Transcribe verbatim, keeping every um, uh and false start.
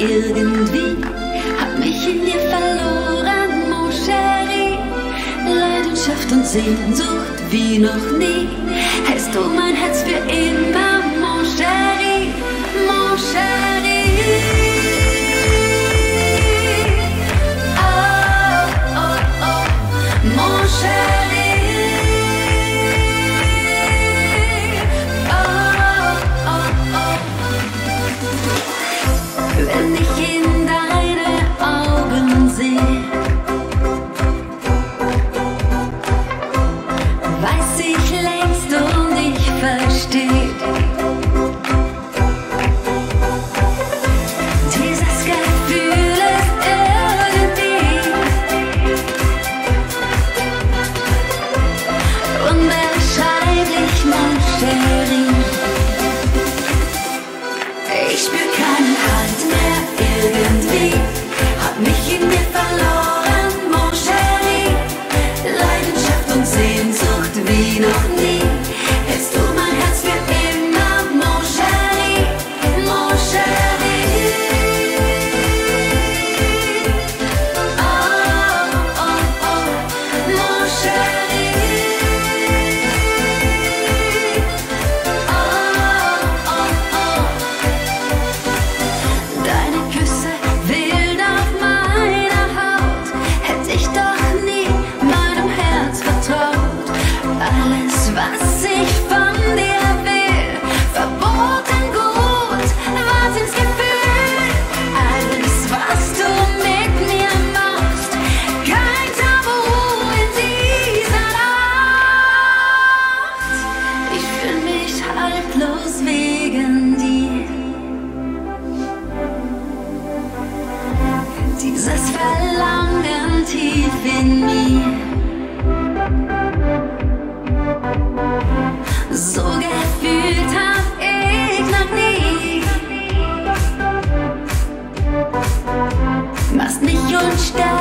irgendwie, hab mich in dir verloren, mon chéri. Leidenschaft und Sehnsucht wie noch nie, hältst du mein Herz für immer, mon chéri, mon chéri. Oh, oh, oh, mon chéri. Oh, oh, oh. Wenn ich in deine Augen sehe, weiß ich längst und ich verstehe dieses Gefühl ist irgendwie unbeschreiblich, mon chéri. Ich spür keinen Halt mehr irgendwie, hab mich in dir verloren, mon chéri. Leidenschaft und Sehnsucht wie noch nie, hältst du mein Herz für immer, mon chéri, mon chéri. Oh, oh, oh, mon chéri. Oh, oh, oh. Deine Küsse wild auf meiner Haut, hätte ich doch nie meinem Herz vertraut. Alles, was ich von dir will, verboten gut, Wahnsinnsgefühl. Alles, was du mit mir machst, kein Tabu in dieser Nacht. Ich fühl mich haltlos wegen dir. Dieses Verlangen tief in mir, so gefühlt hab ich noch nie. Machst mich unsterblich.